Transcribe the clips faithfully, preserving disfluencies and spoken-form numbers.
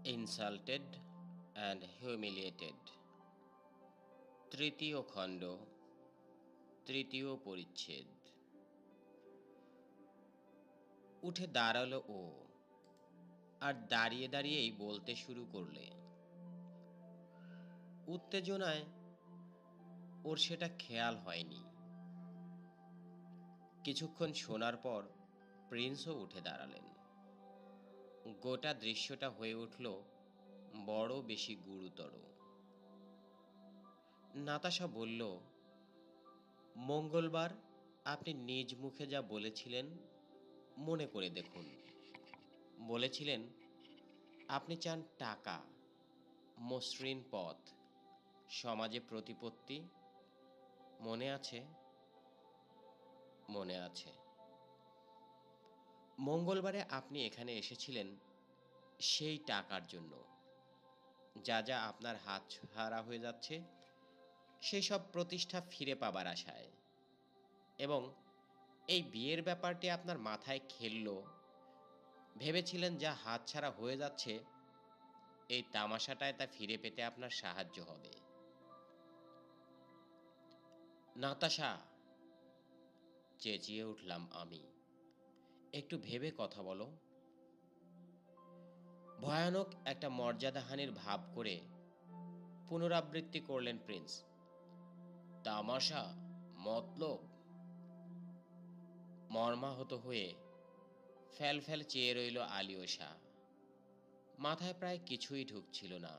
Insulted and humiliated. তৃতীয় খণ্ড, তৃতীয় পরিচ্ছেদ। উঠে দাঁড়ালো ও, আর দাঁড়িয়ে দাঁড়িয়েই বলতে শুরু করলে। উত্তেজনায় ওর সেটা খেয়াল হয়নি। কিছুক্ষণ শোনার পর প্রিন্সও উঠে দাঁড়ালেন। গোটা দৃশ্যটা হয়ে উঠল বড় বেশি গুরুতর। নাতাশা বলল, মঙ্গলবার আপনি নিজ মুখে যা বলেছিলেন মনে করে দেখুন। বলেছিলেন আপনি চান টাকা, মসৃণ পথ, সমাজে প্রতিপত্তি। মনে আছে? মনে আছে। মঙ্গলবারে আপনি এখানে এসেছিলেন সেই টাকার জন্য। যা যা আপনার হাত ছাড়া হয়ে যাচ্ছে সেই সব প্রতিষ্ঠা ফিরে পাবার আশায়। এবং এই বিয়ের ব্যাপারটি আপনার মাথায় খেলল। ভেবেছিলেন যা হাতছাড়া হয়ে যাচ্ছে এই তামাশাটায় তা ফিরে পেতে আপনার সাহায্য হবে। নাতাশা, চেঁচিয়ে উঠলাম আমি, একটু ভেবে কথা বলো। ভয়ানক একটা মর্যাদাহানির ভাব করে পুনরাবৃত্তি করলেন প্রিন্স। তামাশা, মতলব। মর্মাহত হয়ে ফ্যাল ফ্যাল চেয়ে রইল আলিওশা। মাথায় প্রায় কিছুই ঢুকছিল না।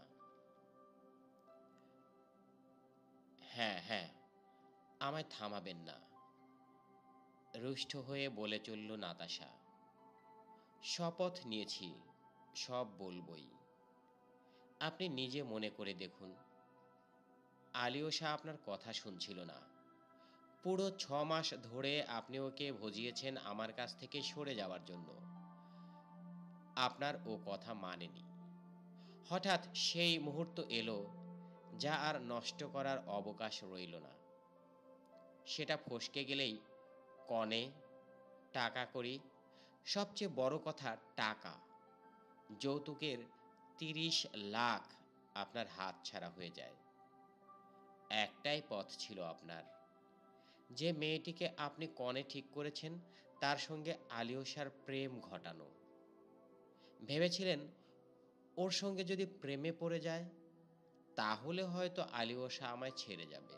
হ্যাঁ হ্যাঁ, আমায় থামাবেন না, রুষ্ট হয়ে বলে চলল নাতাশা। শপথ নিয়েছি, সব বলবই। আপনি নিজে মনে করে দেখুন। আলিওশা আপনার কথা শুনছিল না। পুরো ছ মাস ধরে আপনি ওকে ভজিয়েছেন আমার কাছ থেকে সরে যাওয়ার জন্য। আপনার ও কথা মানেনি। হঠাৎ সেই মুহূর্ত এলো যা আর নষ্ট করার অবকাশ রইল না। সেটা ফসকে গেলেই কনে, টাকা কড়ি, সবচেয়ে বড় কথা টাকা, যৌতুকের তিরিশ লাখ আপনার হাত ছাড়া হয়ে যায়। একটাই পথ ছিল আপনার। যে মেয়েটিকে আপনি কনে ঠিক করেছেন তার সঙ্গে আলিওশার প্রেম ঘটানো। ভেবেছিলেন ওর সঙ্গে যদি প্রেমে পড়ে যায় তাহলে হয়তো আলিওশা আমায় ছেড়ে যাবে।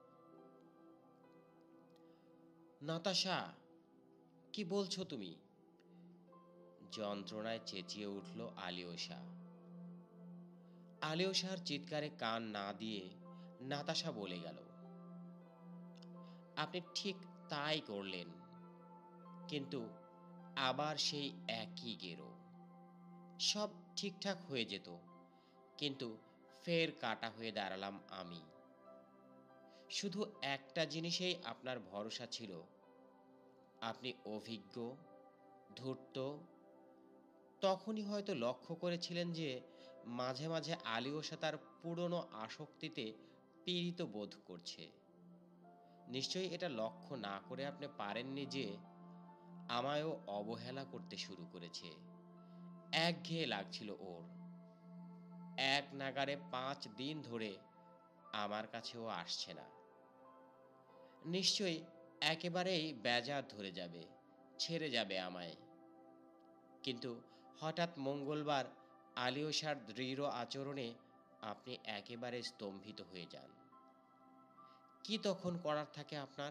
নাতাশা, কি বলছো তুমি? যন্ত্রণায় চেঁচিয়ে উঠল আলিওশা। আলিওশার চিৎকারে কান না দিয়ে নাতাশা বলে গেল, আপনি ঠিক তাই করলেন, কিন্তু আবার সেই একই গেরো। সব ঠিকঠাক হয়ে যেত, কিন্তু ফের কাটা হয়ে দাঁড়ালাম আমি। শুধু একটা জিনিসেই আপনার ভরসা ছিল, আপনি অভিজ্ঞ, ধূর্ত। তখনই হয়তো লক্ষ্য করেছিলেন যে মাঝে মাঝে আলিওশা তার পুরনো আসক্তিতে পীড়িত বোধ করছে। নিশ্চয়ই এটা লক্ষ্য না করে আপনি পারেননি যে আমায়ও অবহেলা করতে শুরু করেছে। একঘেয়ে লাগছিল ওর। এক নাগারে পাঁচ দিন ধরে আমার কাছেও আসছে না। নিশ্চয়ই একেবারেই বেজার ধরে যাবে, ছেড়ে যাবে আমায়। কিন্তু হঠাৎ মঙ্গলবার আলিওশার দৃঢ় আচরণে আপনি একেবারে স্তম্ভিত হয়ে যান। কি তখন করার থাকে আপনার?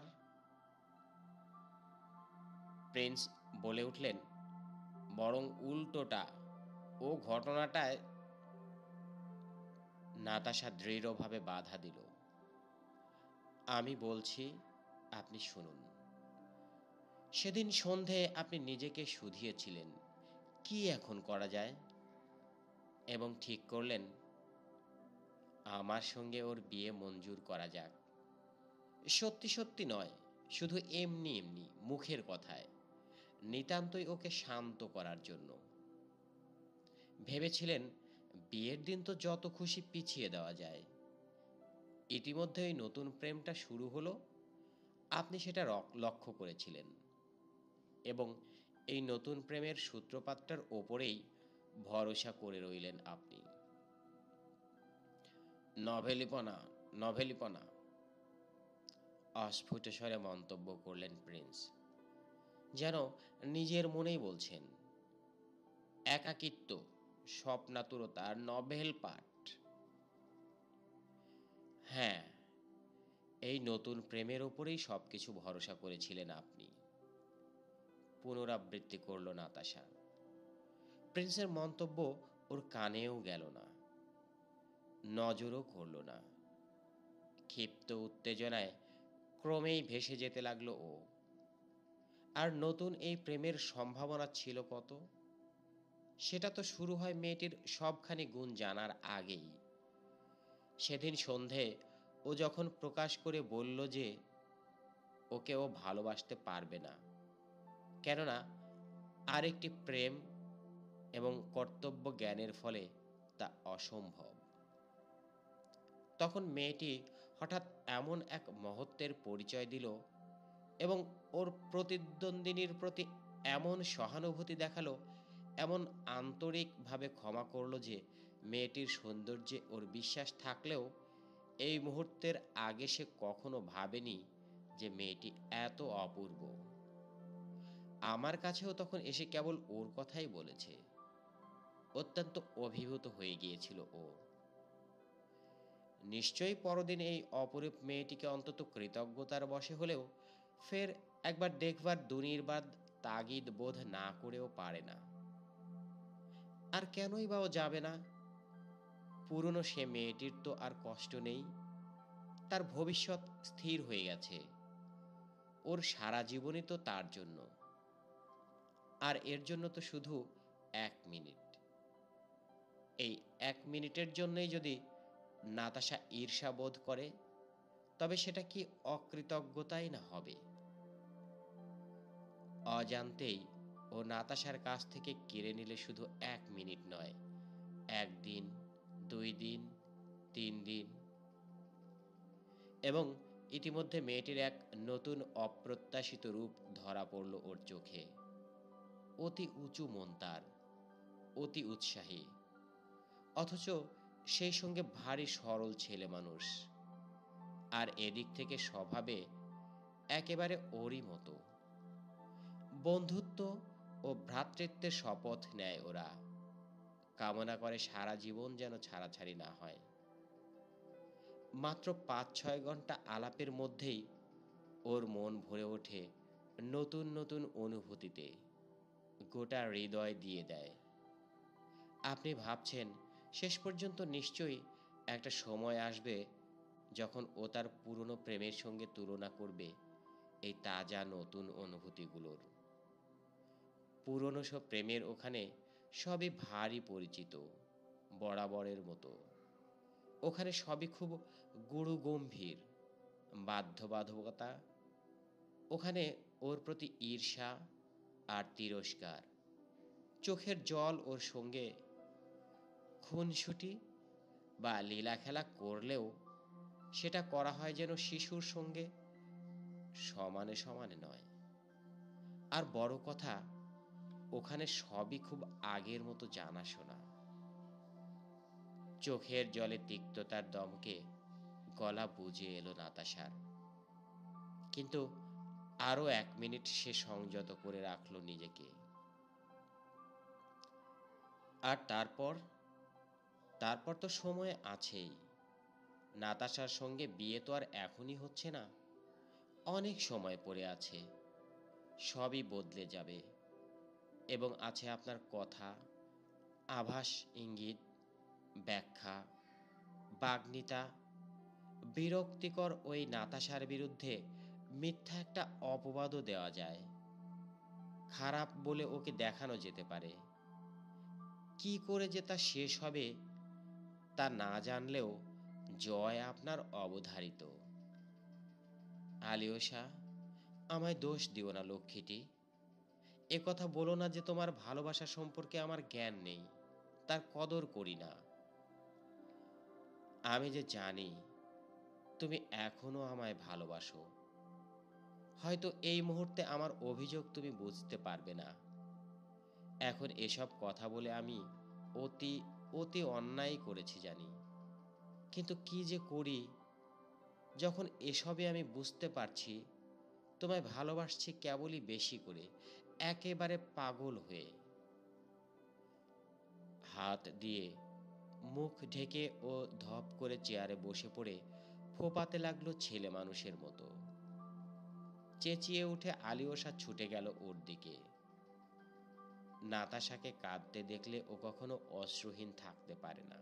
প্রিন্স বলে উঠলেন, বরং উল্টোটা। ও ঘটনাটায়। নাতাশা দৃঢ়ভাবে বাধা দিল। আমি বলছি, আপনি শুনুন। সেদিন সন্ধে আপনি নিজেকে শুধিয়েছিলেন কি এখন করা যায়, এবং ঠিক করলেন আমার সঙ্গে ওর বিয়ে মঞ্জুর করা যাক। সত্যি সত্যি নয়, শুধু এমনি এমনি মুখের কথায়, নিতান্তই ওকে শান্ত করার জন্য। ভেবেছিলেন বিয়ের দিন তো যত খুশি পিছিয়ে দেওয়া যায়। ইতিমধ্যেই নতুন প্রেমটা শুরু হলো, আপনি সেটা লক্ষ্য করেছিলেন, এবং এই নতুন প্রেমের সূত্রপাতটার ওপরেই ভরসা করে রইলেন আপনি। নভেলিপনা, নভেলিপনা, অস্ফুট স্বরে মন্তব্য করলেন প্রিন্স, যেন নিজের মনেই বলছেন। একাকিত্ব, স্বপ্নাতুরতা, নভেল পাঠ। হ্যাঁ, এই নতুন প্রেমের ওপরেই সবকিছু ভরসা করেছিলেন আপনি, পুনরাবৃত্তি করল নাতাশা। প্রিন্সের মন্তব্য ওর কানেও গেল না, নজরও করল না। ক্ষিপ্ত উত্তেজনায় ক্রমেই ভেসে যেতে লাগলো ও। আর নতুন এই প্রেমের সম্ভাবনা ছিল কত, সেটা তো শুরু হয় মেয়েটির সবখানি গুণ জানার আগেই। সেদিন সন্ধে ও যখন প্রকাশ করে বলল যে ওকে ও ভালোবাসতে পারবে না, কেননা আরেকটি প্রেম এবং কর্তব্য জ্ঞানের ফলে তা অসম্ভব, তখন মেয়েটি হঠাৎ এমন এক মহত্বের পরিচয় দিল এবং ওর প্রতিদ্বন্দ্বিনীর প্রতি এমন সহানুভূতি দেখালো, এমন আন্তরিকভাবে ক্ষমা করলো যে মেয়েটির সৌন্দর্যে ওর বিশ্বাস থাকলেও এই মুহূর্তের আগে সে কখনো ভাবেনি যে মেয়েটি এত অপূর্ব। আমার কাছেও তখন এসে কেবল ওর কথাই বলেছে। অত্যন্ত অভিভূত হয়ে গিয়েছিল ও। নিশ্চয়ই পরদিন এই অপরূপ মেয়েটিকে অন্তত কৃতজ্ঞতার বশে হলেও ফের একবার দেখবার দুনির্বাদ তাগিদ বোধ না করেও পারে না। আর কেনই বা ও যাবে না? পুরনো সে মেয়েটির তো আর কষ্ট নেই, তার ভবিষ্যৎ স্থির হয়ে গেছে। ওর সারা জীবনই তো তার জন্য, আর এর জন্য তো শুধু এক মিনিট। এই এক মিনিটের জন্যই যদি নাতাশা ঈর্ষা বোধ করে, তবে সেটা কি অকৃতজ্ঞতাই না হবে? অজান্তেই ও নাতাশার কাছ থেকে কেড়ে নিলে শুধু এক মিনিট নয়, একদিন, দুই দিন, তিন দিন। এবং ইতিমধ্যে মেয়েটির এক নতুন অপ্রত্যাশিত রূপ ধরা পড়ল ওর চোখে। অতি উঁচু মন তার, অতি উৎসাহী, অথচ সেই সঙ্গে ভারী সরল ছেলে মানুষ। আর এদিক থেকে স্বভাবে একেবারে ওরই মতো। বন্ধুত্ব ও ভ্রাতৃত্বের শপথ নেয় ওরা, কামনা করে সারা জীবন যেন ছাড়াছাড়ি না হয়। মাত্র পাঁচ ছয় ঘন্টা আলাপের মধ্যেই ওর মন ভরে ওঠে নতুন নতুন অনুভূতিতে, গোটা হৃদয় দিয়ে দেয়। আপনি ভাবছেন শেষ পর্যন্ত নিশ্চয়ই একটা সময় আসবে যখন ও তার পুরনো প্রেমের সঙ্গে তুলনা করবে এই তাজা নতুন অনুভূতিগুলোর। পুরনো সব প্রেমের ওখানে সবই ভারী পরিচিত, বরাবরের মতো। ওখানে সবই খুব গুরু গম্ভীর, বাধ্যবাধকতা। ওখানে ওর প্রতি ঈর্ষা আর তিরস্কার, চোখের জল ওর সঙ্গে খুনসুটি বা লীলা খেলা করলেও সেটা করা হয় যেন শিশুর সঙ্গে, সমানে সমানে নয়। আর বড় কথা, ওখানে সবই খুব আগের মতো জানাশোনা। চোখের জলে তিক্ততার দমকে গলা বুঝে এলো নাতাশার, কিন্তু আরো এক মিনিট সে সংযত করে রাখলো নিজেকে। আর তারপর তারপর তো সময় আছেই। নাতাশার সঙ্গে বিয়ে তো আর এখনই হচ্ছে না, অনেক সময় পড়ে আছে। সবই বদলে যাবে। এবং আছে আপনার কথা, আভাস, ইঙ্গিত, ব্যাখ্যা, বাগ্মিতা। বিরক্তিকর ওই নাতাশার বিরুদ্ধে মিথ্যা একটা অপবাদও দেওয়া যায়, খারাপ বলে ওকে দেখানো যেতে পারে। কি করে যে তা শেষ হবে তা না জানলেও জয় আপনার অবধারিত। আলিওশা, আমায় দোষ দিও না লক্ষ্মীটি। এ কথা বলো না যে তোমার ভালোবাসা সম্পর্কে আমার জ্ঞান নেই, তার কদর করি না। আমি যে জানি তুমি এখনো আমায় ভালোবাসো। হয়তো এই মুহূর্তে আমার অভিযোগ তুমি বুঝতে পারবে না। এখন এসব কথা বলে আমি অতি অতি অন্যায় করেছি জানি, কিন্তু কি যে করি যখন এসবে আমি বুঝতে পারছি তোমায় ভালোবাসছি কেবলই বেশি করে, একেবারে পাগল হয়ে। হাত দিয়ে মুখ ঢেকে ও ধপ করে চেয়ারে বসে পড়ে ফোপাতে লাগলো ছেলে মানুষের মতো। চেঁচিয়ে উঠে আলিওষা ছুটে গেল ওর দিকে। নাতাশাকে কাঁদতে দেখলে ও কখনো অশ্রুহীন থাকতে পারে না।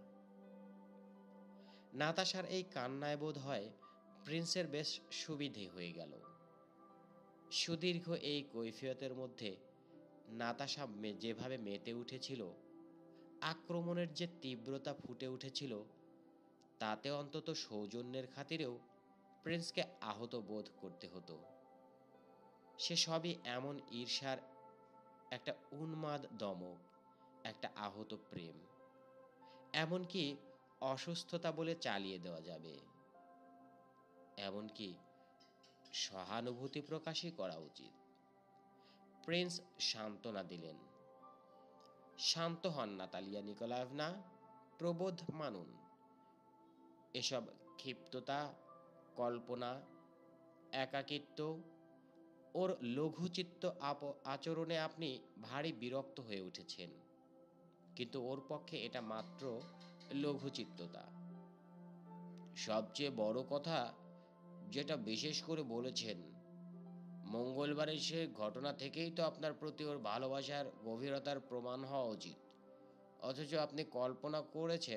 নাতাশার এই কান্নায় বোধ হয় প্রিন্সের বেশ সুবিধে হয়ে গেল। সুদীর্ঘ এই কৈফিয়তের মধ্যে নাতাশা যেভাবে মেতে উঠেছিল, আক্রমণের যে তীব্রতা ফুটে উঠেছিল, তাতে অন্তত সৌজন্যের খাতিরেও প্রিন্সকে আহত বোধ করতে হতো। সে সবই এমন ঈর্ষার একটা উন্মাদ দমক, একটা আহত প্রেম, এমনকি অসুস্থতা বলে চালিয়ে দেওয়া যাবে। এমনকি সহানুভূতি প্রকাশই করা উচিত। প্রিন্স সান্ত্বনা দিলেন। শান্ত হন নাতালিয়া নিকোলায়েভনা, প্রবোধ মানুন। এসব ক্ষিপ্ততা, কল্পনা, একাকিত্ব, ওর লঘুচিত্ত আচরণে আপনি ভারী বিরক্ত হয়ে উঠেছেন, কিন্তু ওর পক্ষে এটা মাত্র লঘুচিত্ততা। সবচেয়ে বড় কথা যেটা বিশেষ করে বলেছেন, মঙ্গলবারের সে ঘটনা থেকেই তো আপনার প্রতি ওর ভালোবাসার গভীরতার প্রমাণ হওয়া উচিত, অথচ আপনি কল্পনা করেছেন।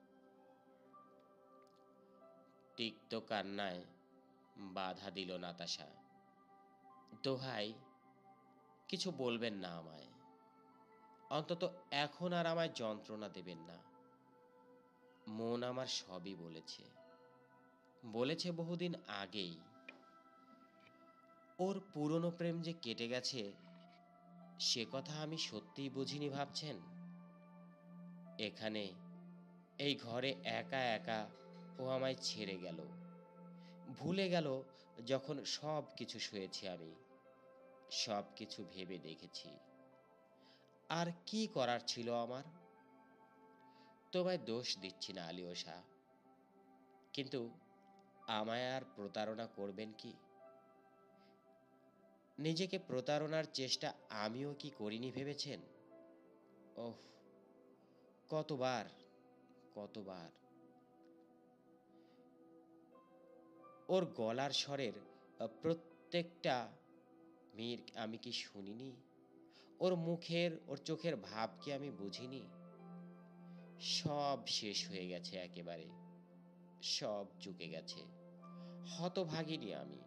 তিক্ত কান্নায় বাধা দিল নাতাশা। দোহাই, কিছু বলবেন না আমায়, অন্তত এখন আর আমায় যন্ত্রণা দেবেন না। মন আমার সবই বলেছে, বলেছে বহুদিন আগেই। ওর পুরনো প্রেম যে কেটে গেছে, সে কথা আমি সত্যিই বুঝিনি ভাবছেন? এখানে এই ঘরে একা একা ও আমায় ছেড়ে গেল, ভুলে গেল যখন সব কিছু সয়েছি আমি, সব কিছু ভেবে দেখেছি। আর কি করার ছিল আমার? তোমায় দোষ দিচ্ছি না আলিওষা, কিন্তু আমায় আর প্রতারণা করবেন কি? নিজেকে প্রতারণার চেষ্টা আমিও কি করিনি ভেবেছেন? ওহ, কতবার কতবার। ওর গলার স্বরের প্রত্যেকটা মির আমি কি শুনিনি? ওর মুখের, ওর চোখের ভাব কি আমি বুঝিনি? সব শেষ হয়ে গেছে, একেবারে সব চুকে গেছে। হতভাগিনী আমি।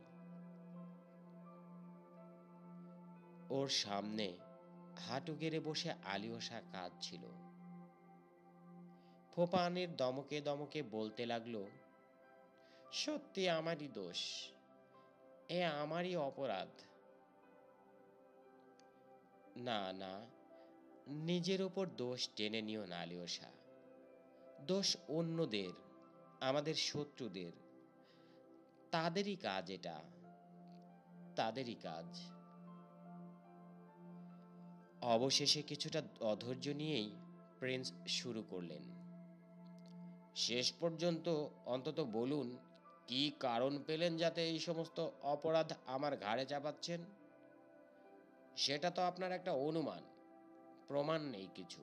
ওর সামনে হাঁটু গেড়ে বসে আলিওষা কাঁদছিল। ফোপানের দমকে দমকে বলতে লাগলো, সত্যি আমারই দোষ, এ আমারই অপরাধ। না না, নিজের ওপর দোষ টেনে নিও না আলিওষা। দোষ অন্যদের, আমাদের শত্রুদের। তাদেরই কাজ এটা, তাদেরই কাজ। অবশেষে কিছুটা অধৈর্য নিয়েই প্রিন্স শুরু করলেন। শেষ পর্যন্ত অন্তত বলুন, কি কারণ পেলেন যাতে এই সমস্ত অপরাধ আমার ঘাড়ে চাপাচ্ছেন? সেটা তো আপনার একটা অনুমান, প্রমাণ নেই কিছু।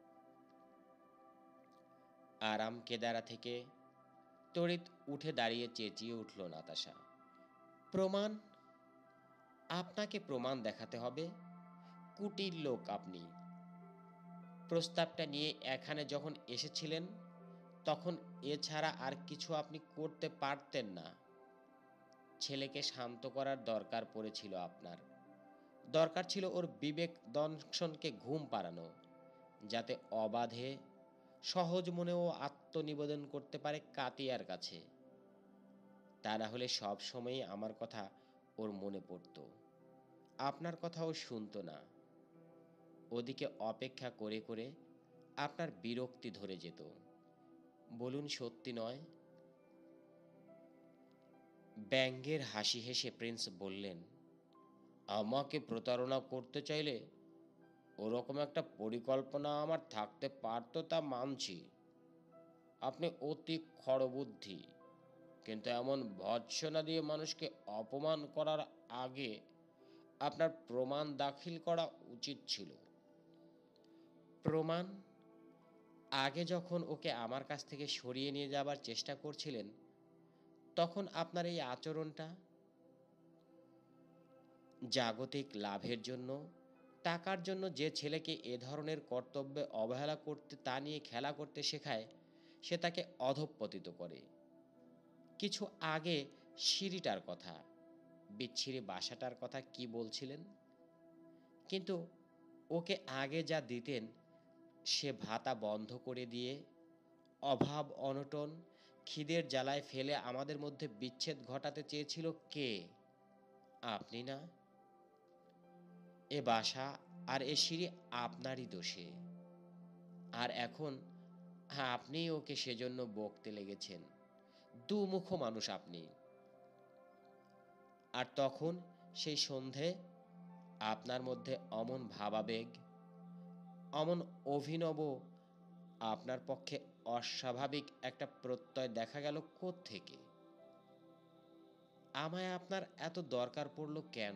আরাম কেদারা থেকে তড়িৎ উঠে দাঁড়িয়ে চেঁচিয়ে উঠল নাতাশা। প্রমাণ? আপনাকে প্রমাণ দেখাতে হবে? কুটির লোক আপনি। প্রস্তাবটা নিয়ে এখানে যখন এসেছিলেন, তখন এছাড়া আর কিছু আপনি করতে পারতেন না। ছেলেকে শান্ত করার দরকার পড়েছিল আপনার। দরকার ছিল ওর বিবেক দংশনকে ঘুম পাড়ানো, যাতে অবাধে সহজ মনে ও আত্মনিবেদন করতে পারে কাতিয়ার কাছে। তা না হলে সব সময়ই আমার কথা ওর মনে পড়ত, আপনার কথাও শুনতো না। ওদিকে অপেক্ষা করে করে আপনার বিরক্তি ধরে যেত। বলুন, সত্যি নয়? ব্যঙ্গের হাসি হেসে প্রিন্স বললেন, আমাকে প্রতারণা করতে চাইলে ওরকম একটা পরিকল্পনা আমার থাকতে পারতো তা মানছি। আপনি অতি খড়বুদ্ধি। কিন্তু এমন ভর্ৎসনা দিয়ে মানুষকে অপমান করার আগে আপনার প্রমাণ দাখিল করা উচিত ছিল। প্রমাণ? আগে যখন ওকে আমার কাছ থেকে সরিয়ে নিয়ে যাবার চেষ্টা করছিলেন, তখন আপনার এই আচরণটা জাগতিক লাভের জন্য, টাকার জন্য যে ছেলেকে এ ধরনের কর্তব্যে অবহেলা করতে তা নিয়ে খেলা করতে শেখায়, সে তাকে অধঃপতিত করে। কিছু আগে সিঁড়িটার কথা, বিচ্ছিরি বাসাটার কথা কি বলছিলেন? কিন্তু ওকে আগে যা দিতেন সে ভাতা বন্ধ করে দিয়ে অভাব অনটন, খিদের জ্বালায় ফেলে আমাদের মধ্যে বিচ্ছেদ ঘটাতে চেয়েছিল কে? আপনি না? এ বাসা আর এ সিঁড়ি আপনারই দোষে। আর এখন আপনিই ওকে সেজন্য বকতে লেগেছেন। দুমুখ মানুষ আপনি। আর তখন সেই সন্ধে আপনার মধ্যে অমন ভাবাবেগ, অমন অভিনব, আপনার পক্ষে অস্বাভাবিক একটা প্রত্যয় দেখা গেল কোত্থেকে? আমায় আপনার এত দরকার পড়ল কেন?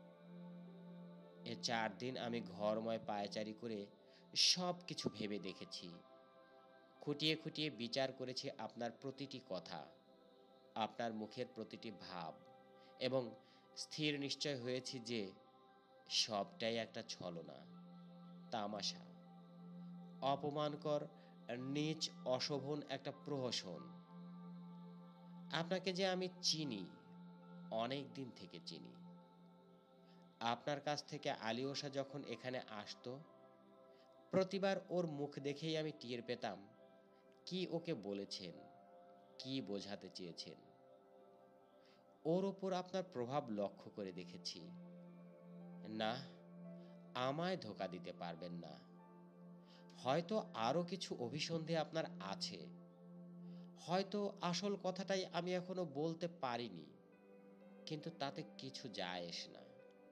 এ চার দিন আমি ঘরময় পায়চারি করে সব কিছু ভেবে দেখেছি। খুঁটিয়ে খুঁটিয়ে বিচার করেছি আপনার প্রতিটি কথা, আপনার মুখের প্রতিটি ভাব, এবং স্থির নিশ্চয় হয়েছি যে সবটাই একটা ছলনা, তামাশা, অপমানকর, নীচ, অশোভন একটা প্রহসন। আপনাকে যে আমি চিনি, অনেক দিন থেকে চিনি। আপনার কাছ থেকে আলিওসা যখন এখানে আসতো, প্রতিবার ওর মুখ দেখেই আমি টের পেতাম কি ওকে বলেছেন, কি বোঝাতে চেয়েছেন। ওর ওপর আপনার প্রভাব লক্ষ্য করে দেখেছি। না, আমায় ধোঁকা দিতে পারবেন না। হয়তো আরো কিছু অভিসন্ধি আপনার আছে, হয়তো আসল কথাটাই আমি এখনো বলতে পারিনি, কিন্তু তাতে কিছু যায় আসে না।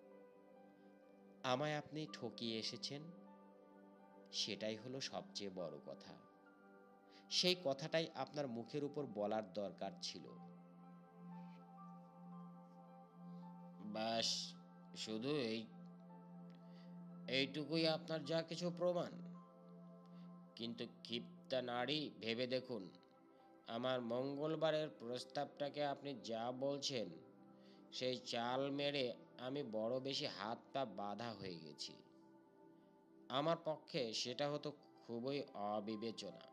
আমায় আপনি ঠকিয়ে এসেছেন, সেটাই হলো সবচেয়ে বড় কথা। সেই কথাটাই আপনার মুখের উপর বলার দরকার ছিল। ব্যাস, শুধু এই এইটুকুই আপনার যা কিছু প্রমাণ? কিন্তু ক্ষিপ্তা নারী, ভেবে দেখুন, আমার মঙ্গলবারের প্রস্তাবটাকে আপনি যা বলছেন, সেই চাল মেরে আমি বড় বেশি হাত পা বাঁধা হয়ে গেছি। আমার পক্ষে সেটা হতো খুবই অবিবেচনা।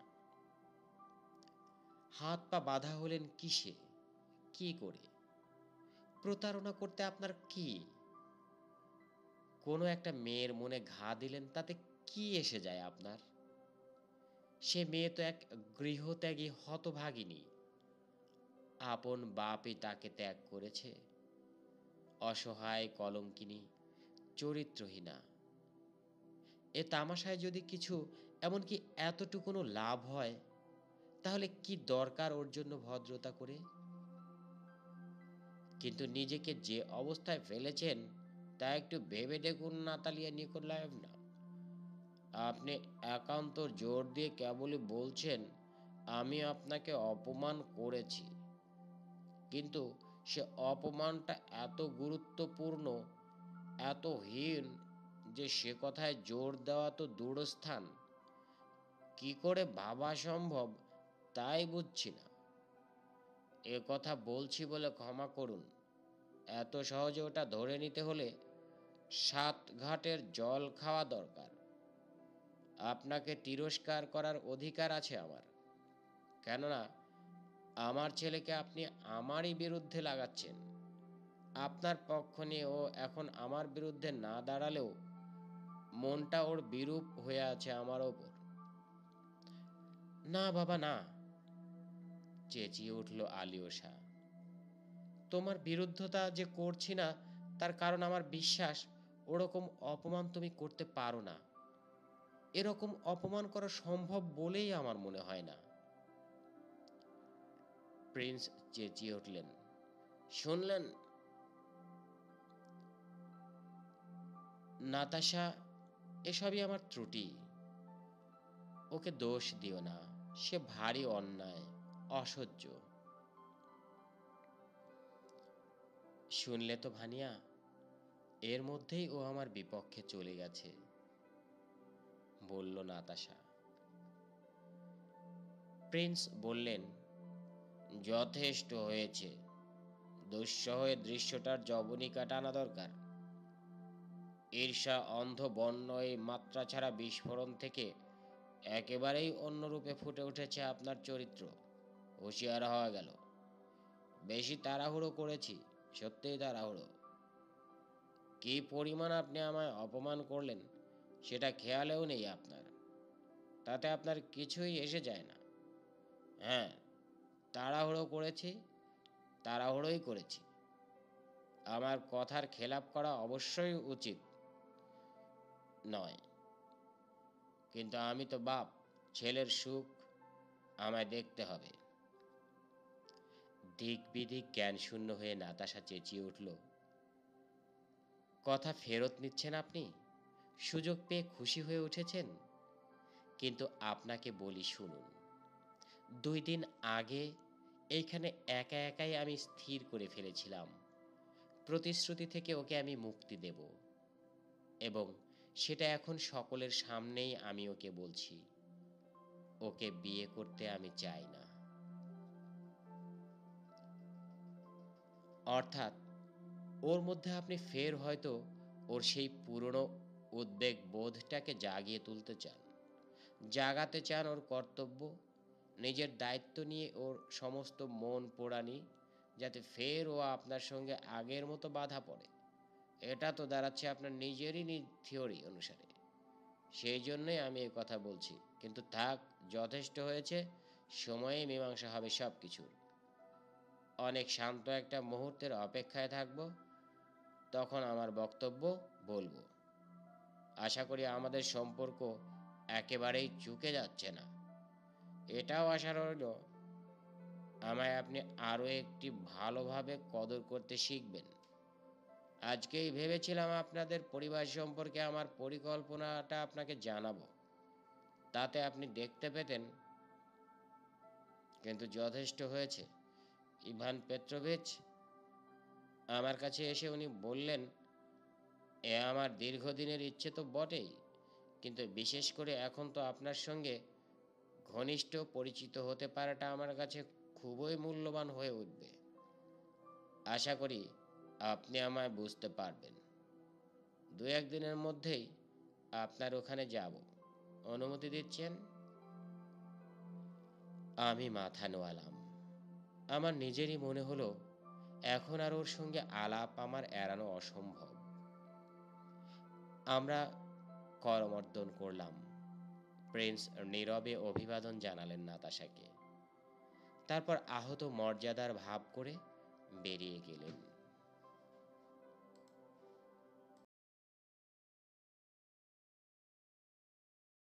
হাত পা বাঁধা হলেন কিসে, কি করে? প্রতারণা করতে আপনার কি? কোনো একটা মেয়ের মনে ঘা দিলেন, তাতে কি এসে যায় আপনার? সে মেয়ে তো এক গৃহত্যাগী হতভাগিনী। আপন বাপই তাকে ত্যাগ করেছে। অসহায়, কলঙ্কিনী, চরিত্রহীনা। এ তামাশায় যদি কিছু, এমনকি এতটুকুনো লাভ হয়, তাহলে কি দরকার ওর জন্য ভদ্রতা করে? কিন্তু নিজেকে যে অবস্থায় ফেলেছেন তা একটু ভেবে দেখুন নাতালিয়া নিকোলায়েভনা। আপনি একান্ত জোর দিয়ে কেবলই বলছেন আমি আপনাকে অপমান করেছি, কিন্তু সে অপমানটা এত গুরুত্বপূর্ণ, এত হীন যে সে কথায় জোর দেওয়া তো দূরস্থান। কি করে ভাবা সম্ভব তাই বুঝছি না। এ কথা বলছি বলে ক্ষমা করুন। এত সহজে ওটা ধরে নিতে হলে সাত ঘাটের জল খাওয়া দরকার। আপনাকে তিরস্কার করার অধিকার আছে আমার, কেননা আমার ছেলেকে আপনি আমারই বিরুদ্ধে লাগাচ্ছেন। আপনার পক্ষ নিয়ে ও এখন আমার বিরুদ্ধে না দাঁড়ালেও মনটা ওর বিরূপ হয়ে আছে আমার ওপর। না বাবা না, চেঁচিয়ে উঠল আলিওসা। তোমার বিরুদ্ধতা যে করছি না, তার কারণ আমার বিশ্বাস ওরকম অপমান তুমি করতে পারো না। এরকম অপমান করা সম্ভব বলেই আমার মনে হয় না। প্রিন্স চেঁচিয়ে উঠলেন, শুনলেন? নাতাশা এসবই আমার ত্রুটি। ওকে দোষ দিও না। সে ভারী অন্যায়, অসহ্য। শুনলে তো ভানিয়া, এর মধ্যেই ও আমার বিপক্ষে চলে গেছে, বলল নাতাশা। প্রিন্স বললেন, যথেষ্ট হয়েছে। দুঃসহ দৃশ্যটার জবনিকা টানা দরকার। ঈর্ষা অন্ধ বন্য এই মাত্রা ছাড়া বিস্ফোরণ থেকে একেবারেই অন্য রূপে ফুটে উঠেছে আপনার চরিত্র। হুঁশিয়ার হওয়া গেল। বেশি তাড়াহুড়ো করেছি, সত্যিই তাড়াহুড়ো। কি পরিমাণ আপনি আমায় অপমান করলেন সেটা খেয়ালেও নেই আপনার। তাতে আপনার কিছুই এসে যায় না। হ্যাঁ, তাড়াহুড়ো করেছি, তাড়াহুড়োই করেছি। আমার কথার খেলাপ করা অবশ্যই উচিত নয়, কিন্তু আমি তো বাপ, ছেলের সুখ আমায় দেখতে হবে। দিক বিদিক জ্ঞান শূন্য হয়ে নাতাশা চেঁচিয়ে উঠল, কথা ফেরত নিচ্ছেন আপনি? সুযোগ পেয়ে খুশি হয়ে উঠেছেন? কিন্তু আপনাকে বলি শুনুন, দুই দিন আগে এইখানে একা একাই আমি স্থির করে ফেলেছিলাম প্রতিশ্রুতি থেকে ওকে আমি মুক্তি দেব, এবং সেটা এখন সকলের সামনেই আমি ওকে বলছি, ওকে বিয়ে করতে আমি চাই না। অর্থাৎ ওর মধ্যে আপনি ফের হয়তো ওর সেই পুরনো উদ্বেগ বোধটাকে জাগিয়ে তুলতে চান, জাগাতে চান ওর কর্তব্য, নিজের দায়িত্ব নিয়ে ওর সমস্ত মন পোড়ানি, যাতে ফের ও আপনার সঙ্গে আগের মতো বাধা পড়ে। এটা তো দাঁড়াচ্ছে আপনার নিজেরই থিওরি অনুসারে। সেই জন্যই আমি এই কথা বলছি। কিন্তু থাক, যথেষ্ট হয়েছে। সময়ে মীমাংসা হবে সব কিছুর। অনেক শান্ত একটা মুহূর্তের অপেক্ষায় থাকব, তখন আমার বক্তব্য বলবো। আশা করি আমাদের সম্পর্ক একেবারেই চুকে যাচ্ছে না। এটাও আশা রইল আমায় আপনি আরও একটি ভালোভাবে কদর করতে শিখবেন। আজকেই ভেবেছিলাম আপনাদের পরিবার সম্পর্কে আমার পরিকল্পনাটা আপনাকে জানাবো, তাতে আপনি দেখতে পেতেন। কিন্তু যথেষ্ট হয়েছে। ইভান পেট্রোভিচ আমার কাছে এসে উনি বললেন, এ আমার দীর্ঘদিনের ইচ্ছে তো বটেই, কিন্তু বিশেষ করে এখন তো আপনার সঙ্গে ঘনিষ্ঠ পরিচিত হতে পারাটা আমার কাছে খুবই মূল্যবান হয়ে উঠবে। আশা করি আপনি আমায় বুঝতে পারবেন। দু একদিনের মধ্যেই আপনার ওখানে যাব। অনুমতি দিচ্ছেন? আমি মাথা নোয়ালাম। আমার নিজেরই মনে হলো এখন আর ওর সঙ্গে আলাপ আমার এড়ানো অসম্ভব। আমরা করমর্দন করলাম। প্রিন্স নীরবে অভিবাদন জানালেন নাতাশাকে। তারপর আহত মর্যাদার ভাব করে বেরিয়ে গেলেন।